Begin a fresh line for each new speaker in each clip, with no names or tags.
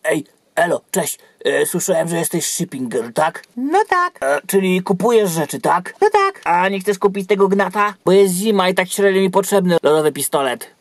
Ej, elo, cześć. Słyszałem, że jesteś shipping girl, tak?
No tak.
Czyli kupujesz rzeczy, tak?
No tak.
A nie chcesz kupić tego gnata? Bo jest zima i tak średnio mi potrzebny lodowy pistolet.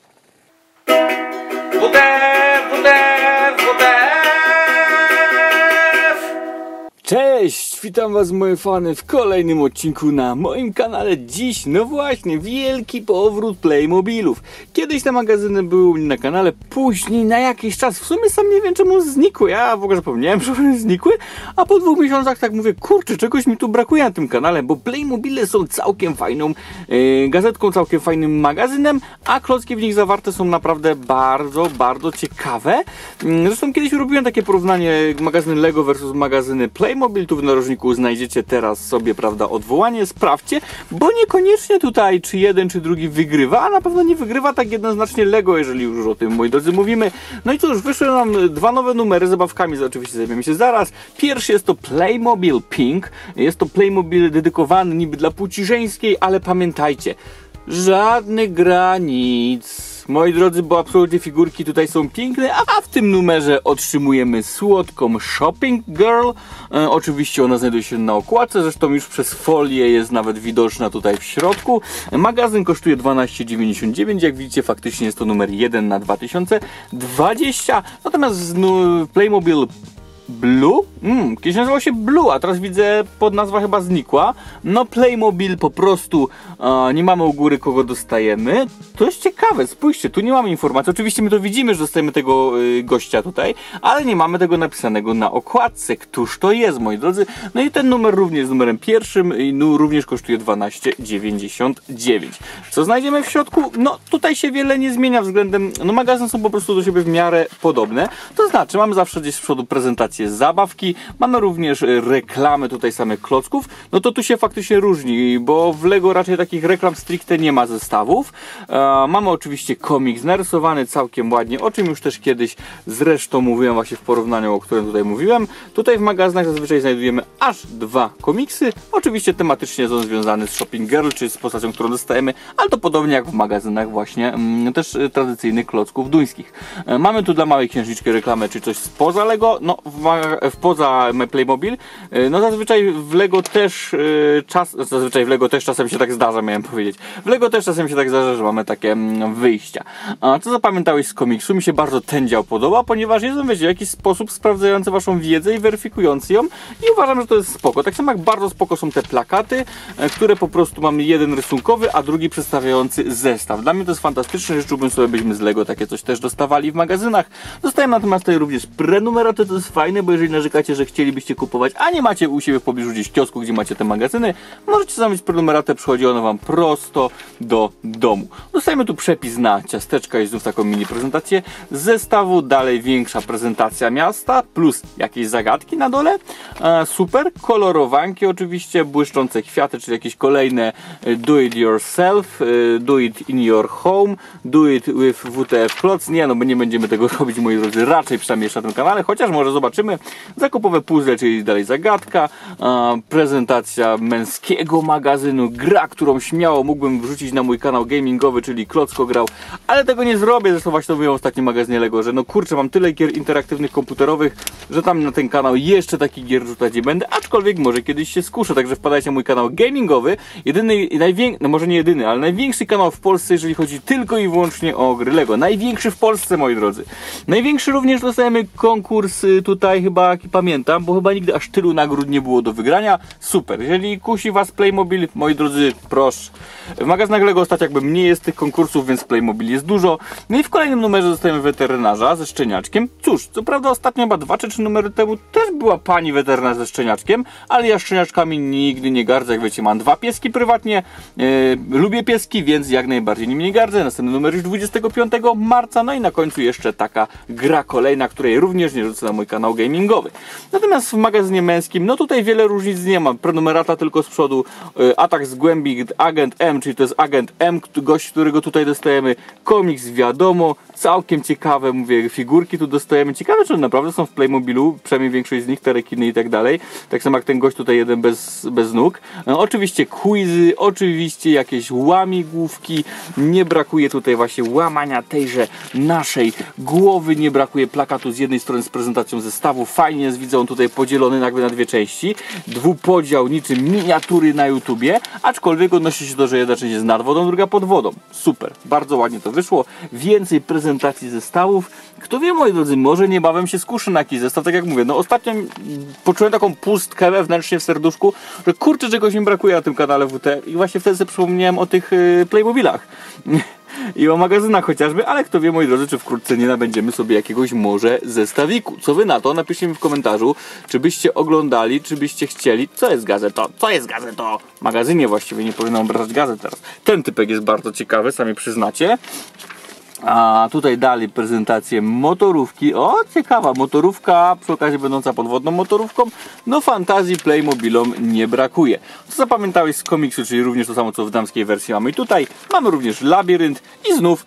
Cześć, witam was moje fany w kolejnym odcinku na moim kanale. Dziś, no właśnie, wielki powrót Playmobilów. Kiedyś te magazyny były u mnie na kanale, później na jakiś czas, w sumie sam nie wiem czemu znikły. Ja w ogóle zapomniałem, że one znikły, a po 2 miesiącach tak mówię, kurczę, czegoś mi tu brakuje na tym kanale, bo Playmobile są całkiem fajną gazetką, całkiem fajnym magazynem, a klocki w nich zawarte są naprawdę bardzo ciekawe. Zresztą kiedyś robiłem takie porównanie magazyny Lego versus magazyny Playmobil. Tu w narożniku znajdziecie teraz sobie, prawda, odwołanie, sprawdźcie, bo niekoniecznie tutaj czy jeden czy drugi wygrywa, a na pewno nie wygrywa tak jednoznacznie Lego, jeżeli już o tym, moi drodzy, mówimy. No i cóż, wyszły nam 2 nowe numery, zabawkami oczywiście zajmiemy się zaraz. Pierwszy jest to Playmobil Pink, jest to Playmobil dedykowany niby dla płci żeńskiej, ale pamiętajcie, żadnych granic. Moi drodzy, bo absolutnie figurki tutaj są piękne, a w tym numerze otrzymujemy słodką Shopping Girl. Oczywiście ona znajduje się na okładce, zresztą już przez folię jest nawet widoczna tutaj w środku. Magazyn kosztuje 12,99, jak widzicie faktycznie jest to numer 1 na 2020. Natomiast Playmobil Blue? Kiedyś nazywał się Blue, a teraz widzę podnazwa chyba znikła. No Playmobil po prostu nie mamy u góry kogo dostajemy. To jest ciekawe, spójrzcie, tu nie mamy informacji. Oczywiście my to widzimy, że dostajemy tego gościa tutaj, ale nie mamy tego napisanego na okładce. Któż to jest, moi drodzy? No i ten numer również jest numerem pierwszym i również kosztuje 12,99. Co znajdziemy w środku? No tutaj się wiele nie zmienia względem, no magazyny są po prostu do siebie w miarę podobne. To znaczy mamy zawsze gdzieś z przodu prezentację zabawki, mamy również reklamy tutaj samych klocków, no to tu się faktycznie różni, bo w Lego raczej takich reklam stricte nie ma zestawów. Mamy oczywiście komiks narysowany całkiem ładnie, o czym już też kiedyś zresztą mówiłem właśnie w porównaniu, o którym tutaj mówiłem. Tutaj w magazynach zazwyczaj znajdujemy aż 2 komiksy, oczywiście tematycznie są związane z Shopping Girl, czyli z postacią, którą dostajemy, ale to podobnie jak w magazynach właśnie też tradycyjnych klocków duńskich. Mamy tu dla małej księżniczki reklamę, czy coś spoza Lego, no poza Playmobil. No zazwyczaj w Lego też czasem się tak zdarza, miałem powiedzieć. W Lego też czasem się tak zdarza, że mamy takie wyjścia. A co zapamiętałeś z komiksu? Mi się bardzo ten dział podoba, ponieważ jest on, wiecie, w jakiś sposób sprawdzający waszą wiedzę i weryfikujący ją i uważam, że to jest spoko. Tak samo jak bardzo spoko są te plakaty, które po prostu mamy jeden rysunkowy, a drugi przedstawiający zestaw. Dla mnie to jest fantastyczne, życzyłbym sobie, byśmy z Lego takie coś też dostawali w magazynach. Dostajemy natomiast tutaj również prenumeraty, to jest fajne, bo jeżeli narzekacie, że chcielibyście kupować, a nie macie u siebie w pobliżu gdzieś kiosku, gdzie macie te magazyny, możecie zamówić prenumeratę, przychodzi ona wam prosto do domu. Dostajemy tu przepis na ciasteczka i znów taką mini prezentację zestawu, dalej większa prezentacja miasta, plus jakieś zagadki na dole. Super, kolorowanki oczywiście, błyszczące kwiaty, czyli jakieś kolejne do it yourself, do it in your home, do it with WTF Klotz. Nie, no bo nie będziemy tego robić, moi drodzy, raczej przynajmniej jeszcze na tym kanale, chociaż może zobaczymy. Zakupowe puzzle, czyli dalej zagadka, prezentacja męskiego magazynu, gra, którą śmiało mógłbym wrzucić na mój kanał gamingowy, czyli Klocko Grał, ale tego nie zrobię, zresztą właśnie to mówiłem w ostatnim magazynie Lego, że no kurczę, mam tyle gier interaktywnych komputerowych, że tam na ten kanał jeszcze takich gier rzucać nie będę, aczkolwiek może kiedyś się skuszę, także wpadajcie na mój kanał gamingowy, jedyny i największy, no może nie jedyny, ale największy kanał w Polsce, jeżeli chodzi tylko i wyłącznie o gry Lego, największy w Polsce, moi drodzy. Największy również dostajemy konkurs tutaj chyba, jaki pamiętam, bo chyba nigdy aż tylu nagród nie było do wygrania. Super, jeżeli kusi was Playmobil, moi drodzy, proszę. W magazynach Lego ostatnio jakby mniej jest tych konkursów, więc Playmobil jest dużo. No i w kolejnym numerze dostajemy weterynarza ze szczeniaczkiem. Cóż, co prawda ostatnio chyba 2 czy 3 numery temu też była pani weterynarz ze szczeniaczkiem, ale ja szczeniaczkami nigdy nie gardzę, jak wiecie, mam 2 pieski prywatnie, lubię pieski, więc jak najbardziej nimi nie gardzę. Następny numer już 25 marca, no i na końcu jeszcze taka gra kolejna, której również nie rzucę na mój kanał gamingowy. Natomiast w magazynie męskim, no tutaj wiele różnic nie ma. Prenumerata tylko z przodu, atak z głębi, agent M, czyli to jest agent M, gość, którego tutaj dostajemy, komiks wiadomo, całkiem ciekawe, mówię, figurki tu dostajemy. Ciekawe, czy naprawdę są w Playmobilu, przynajmniej większość z nich, te rekiny i tak dalej. Tak samo jak ten gość tutaj, jeden bez nóg. Oczywiście quizy, oczywiście jakieś łamigłówki. Nie brakuje tutaj właśnie łamania tejże naszej głowy. Nie brakuje plakatu z jednej strony z prezentacją zestawu. Fajnie jest, widzę, on tutaj podzielony jakby na dwie części. Dwupodział niczym miniatury na YouTubie. Aczkolwiek odnosi się do, że jedna część jest nad wodą, druga pod wodą. Super, bardzo ładnie to wyszło. Więcej prezentacji zestawów. Kto wie, moi drodzy, może niebawem się skuszę na jakiś zestaw. Tak jak mówię, no ostatnio poczułem taką pustkę wewnętrznie w serduszku, że kurczę, czegoś mi brakuje na tym kanale WT i właśnie wtedy sobie przypomniałem o tych Playmobilach i o magazynach chociażby, ale kto wie, moi drodzy, czy wkrótce nie nabędziemy sobie jakiegoś może zestawiku. Co wy na to? Napiszcie mi w komentarzu, czy byście oglądali, czy byście chcieli. Co jest gazeto? Co jest gazeto? W magazynie właściwie, nie powinnam obrażać gazet teraz. Ten typek jest bardzo ciekawy, sami przyznacie. A tutaj dali prezentację motorówki. O, ciekawa motorówka, przy okazji będąca podwodną motorówką. No fantazji Playmobilom nie brakuje. Co zapamiętałeś z komiksu, czyli również to samo co w damskiej wersji mamy tutaj. Mamy również labirynt i znów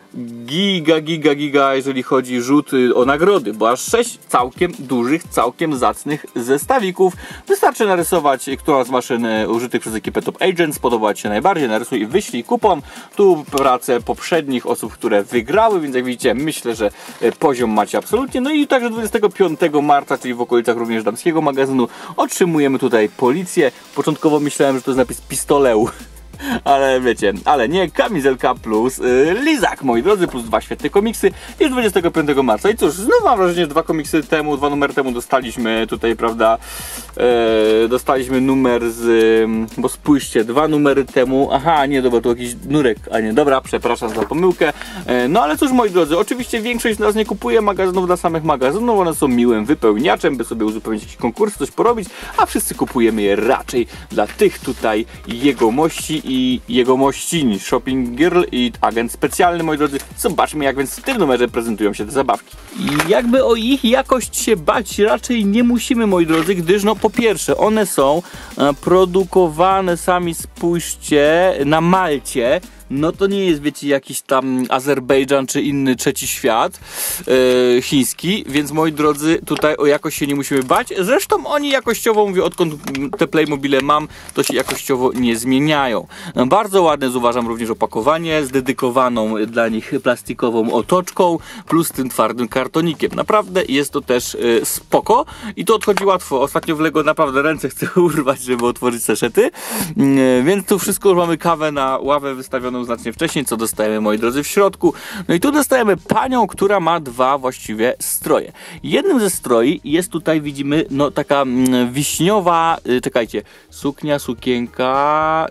giga, jeżeli chodzi rzut o nagrody, bo aż 6 całkiem dużych, całkiem zacnych zestawików. Wystarczy narysować, która z maszyn użytych przez ekipę Top Agents podoba ci się najbardziej, narysuj i wyślij kupon. Tu pracę poprzednich osób, które wygrały, więc jak widzicie, myślę, że poziom macie absolutnie. No i także 25 marca, czyli w okolicach również damskiego magazynu, otrzymujemy tutaj policję. Początkowo myślałem, że to jest napis pistoleu. Ale wiecie, ale nie, kamizelka plus lizak, moi drodzy, plus 2 świetne komiksy i 25 marca. I cóż, znów mam wrażenie, że 2 komiksy temu, 2 numery temu dostaliśmy tutaj, prawda, dostaliśmy numer z, bo spójrzcie, 2 numery temu, aha, nie, dobra, to jakiś nurek, a nie, dobra, przepraszam za pomyłkę. No ale cóż, moi drodzy, oczywiście większość z nas nie kupuje magazynów dla samych magazynów, one są miłym wypełniaczem, by sobie uzupełnić jakiś konkurs, coś porobić, a wszyscy kupujemy je raczej dla tych tutaj jegomości i jegomościni, Shopping Girl i agent specjalny, moi drodzy. Zobaczmy, jak więc w tym numerze prezentują się te zabawki. I jakby o ich jakość się bać raczej nie musimy, moi drodzy, gdyż no po pierwsze, one są produkowane, sami spójrzcie, na Malcie. No to nie jest, wiecie, jakiś tam Azerbejdżan czy inny trzeci świat chiński, więc moi drodzy, tutaj o jakość się nie musimy bać. Zresztą oni jakościowo, mówię, odkąd te Playmobile mam, to się jakościowo nie zmieniają. No, bardzo ładne uważam również opakowanie z dedykowaną dla nich plastikową otoczką plus tym twardym kartonikiem. Naprawdę jest to też spoko i to odchodzi łatwo. Ostatnio w Lego naprawdę ręce chcę urwać, żeby otworzyć saszety, więc tu wszystko już mamy kawę na ławę wystawioną znacznie wcześniej, co dostajemy, moi drodzy, w środku. No i tu dostajemy panią, która ma 2 właściwie stroje. Jednym ze stroi jest tutaj, widzimy, no taka wiśniowa, czekajcie, suknia, sukienka,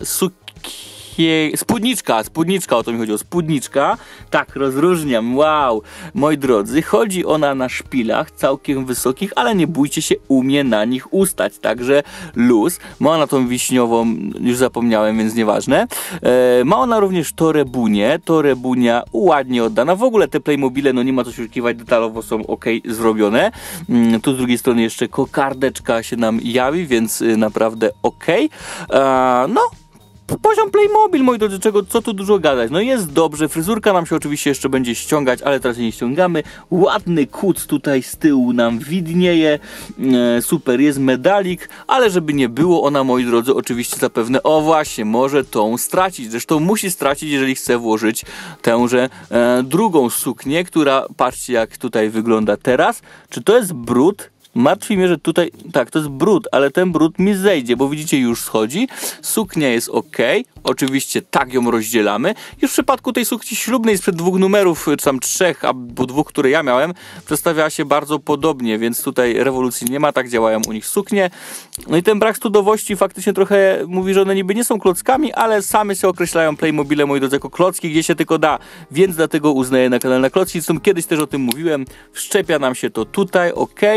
spódniczka, o to mi chodziło, spódniczka, tak, rozróżniam, wow, moi drodzy, chodzi ona na szpilach całkiem wysokich, ale nie bójcie się, umie na nich ustać, także luz, ma ona tą wiśniową, już zapomniałem, więc nieważne, ma ona również torebunia ładnie oddana, w ogóle te Playmobile, no nie ma co się oczekiwać, detalowo są ok zrobione, tu z drugiej strony jeszcze kokardeczka się nam jawi, więc naprawdę ok, no, poziom Playmobil, moi drodzy, co tu dużo gadać. No jest dobrze, fryzurka nam się oczywiście jeszcze będzie ściągać, ale teraz nie ściągamy. Ładny kuc tutaj z tyłu nam widnieje. Super, jest medalik, ale żeby nie było, ona, moi drodzy, oczywiście zapewne, o właśnie, może tą stracić. Zresztą musi stracić, jeżeli chce włożyć tęże drugą suknię, która, patrzcie jak tutaj wygląda teraz. Czy to jest brud? Martwi mnie, że tutaj, tak, to jest brud, ale ten brud mi zejdzie, bo widzicie, już schodzi. Suknia jest ok, oczywiście tak ją rozdzielamy. Już w przypadku tej sukni ślubnej sprzed 2 numerów, czy tam 3, albo 2, które ja miałem, przedstawiała się bardzo podobnie, więc tutaj rewolucji nie ma, tak działają u nich suknie. No i ten brak studowości faktycznie trochę mówi, że one niby nie są klockami, ale same się określają Playmobile, moi drodzy, jako klocki, gdzie się tylko da, więc dlatego uznaję na kanale na klocki. Zresztą kiedyś też o tym mówiłem, wszczepia nam się to tutaj, ok, jakieś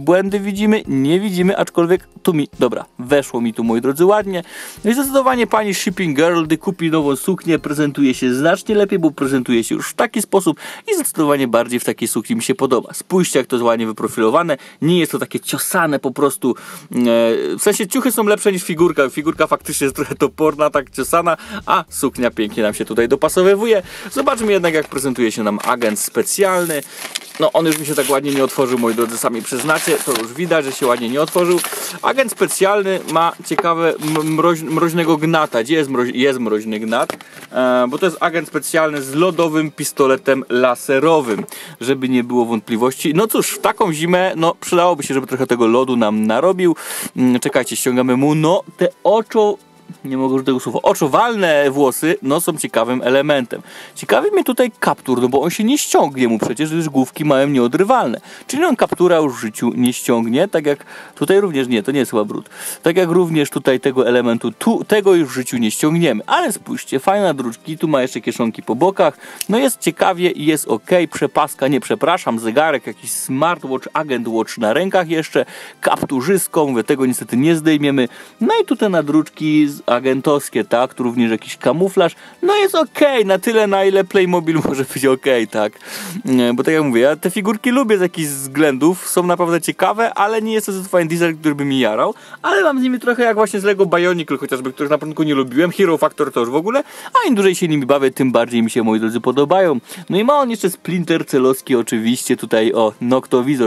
błędy widzimy? Nie widzimy, aczkolwiek tu dobra, weszło mi tu, moi drodzy, ładnie. No i zdecydowanie pani Shipping Girl, gdy kupi nową suknię, prezentuje się znacznie lepiej, bo prezentuje się już w taki sposób i zdecydowanie bardziej w takiej sukni mi się podoba. Spójrzcie, jak to jest ładnie wyprofilowane, nie jest to takie ciosane po prostu, w sensie ciuchy są lepsze niż figurka, figurka faktycznie jest trochę toporna, tak ciosana, a suknia pięknie nam się tutaj dopasowywuje. Zobaczmy jednak, jak prezentuje się nam agent specjalny. No on już mi się tak ładnie nie otworzył, moi drodzy, sami przyznacie, to już widać, że się ładnie nie otworzył. Agent specjalny ma ciekawe mroźnego gnata. Gdzie jest mroźny gnat? Bo to jest agent specjalny z lodowym pistoletem laserowym, żeby nie było wątpliwości. No cóż, w taką zimę, no przydałoby się, żeby trochę tego lodu nam narobił. Czekajcie, ściągamy mu, no te nie mogę już tego słowa, oczowalne włosy, no są ciekawym elementem. Ciekawy mnie tutaj kaptur, no bo on się nie ściągnie mu przecież, gdyż główki mają nieodrywalne. Czyli on kaptura już w życiu nie ściągnie, tak jak tutaj również, nie, to nie jest chyba brud. Tak jak również tutaj tego elementu, tego już w życiu nie ściągniemy. Ale spójrzcie, fajne druczki, tu ma jeszcze kieszonki po bokach, no jest ciekawie i jest ok, przepaska, nie przepraszam, zegarek, jakiś smartwatch, agent watch na rękach jeszcze, kapturzyską, mówię, tego niestety nie zdejmiemy. No i tutaj nadruczki agentowskie, tak, tu również jakiś kamuflaż, no jest okej, na tyle, na ile Playmobil może być okej, tak, bo tak jak mówię, ja te figurki lubię z jakichś względów, są naprawdę ciekawe, ale nie jest to zdecydowanie design, który by mi jarał, ale mam z nimi trochę jak właśnie z Lego Bionicle chociażby, których na początku nie lubiłem, Hero Factor to już w ogóle, a im dłużej się nimi bawię, tym bardziej mi się, moi drodzy, podobają. No i ma on jeszcze splinter celowski, oczywiście, tutaj o, noktowizor,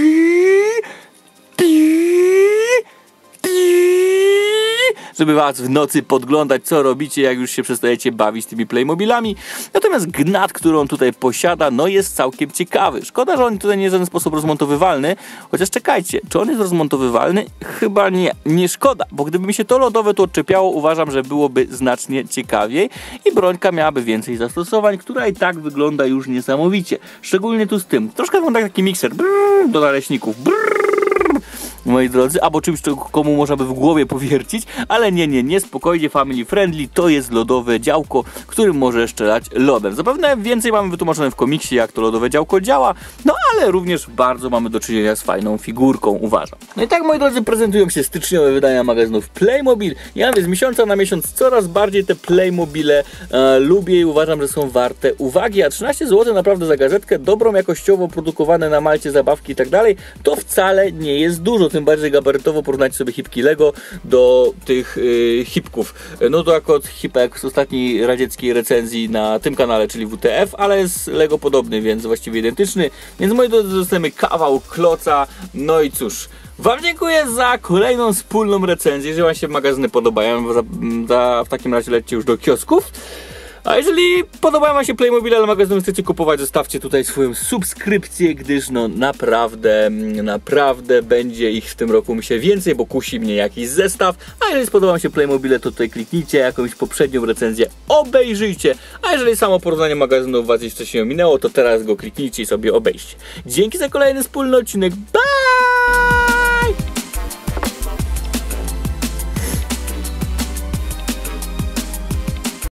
żeby was w nocy podglądać, co robicie, jak już się przestajecie bawić tymi Playmobilami. Natomiast gnat, który on tutaj posiada, no jest całkiem ciekawy. Szkoda, że on tutaj nie jest w żaden sposób rozmontowywalny, chociaż czekajcie, czy on jest rozmontowywalny? Chyba nie. Nie szkoda, bo gdyby mi się to lodowe tu odczepiało, uważam, że byłoby znacznie ciekawiej i brońka miałaby więcej zastosowań, która i tak wygląda już niesamowicie. Szczególnie tu z tym. Troszkę wygląda jak taki mikser do naleśników. Moi drodzy, albo czymś, komu można by w głowie powiercić, ale nie, spokojnie, family friendly, to jest lodowe działko, którym może strzelać lodem. Zapewne więcej mamy wytłumaczone w komiksie, jak to lodowe działko działa, no ale również bardzo mamy do czynienia z fajną figurką, uważam. No i tak, moi drodzy, prezentują się styczniowe wydania magazynów Playmobil. Ja z miesiąca na miesiąc coraz bardziej te Playmobile lubię i uważam, że są warte uwagi, a 13 zł naprawdę za gazetkę, dobrą jakościowo produkowane na Malcie zabawki i tak dalej, to wcale nie jest dużo. Tym bardziej gabarytowo porównać sobie hipki Lego do tych hipków. No to akurat hipek z ostatniej radzieckiej recenzji na tym kanale, czyli WTF, ale jest Lego podobny, więc właściwie identyczny. Więc moi drodzy, dostajemy kawał kloca. No i cóż, wam dziękuję za kolejną wspólną recenzję. Jeżeli wam się magazyny podobają, w takim razie lećcie już do kiosków. A jeżeli podobają wam się Playmobil, ale magazyny chcecie kupować, zostawcie tutaj swoją subskrypcję, gdyż no naprawdę będzie ich w tym roku, myślę, więcej, bo kusi mnie jakiś zestaw. A jeżeli spodoba wam się Playmobile, to tutaj kliknijcie, jakąś poprzednią recenzję obejrzyjcie. A jeżeli samo porównanie magazynów was jeszcze się ominęło, to teraz go kliknijcie i sobie obejrzcie. Dzięki za kolejny wspólny odcinek. Bye!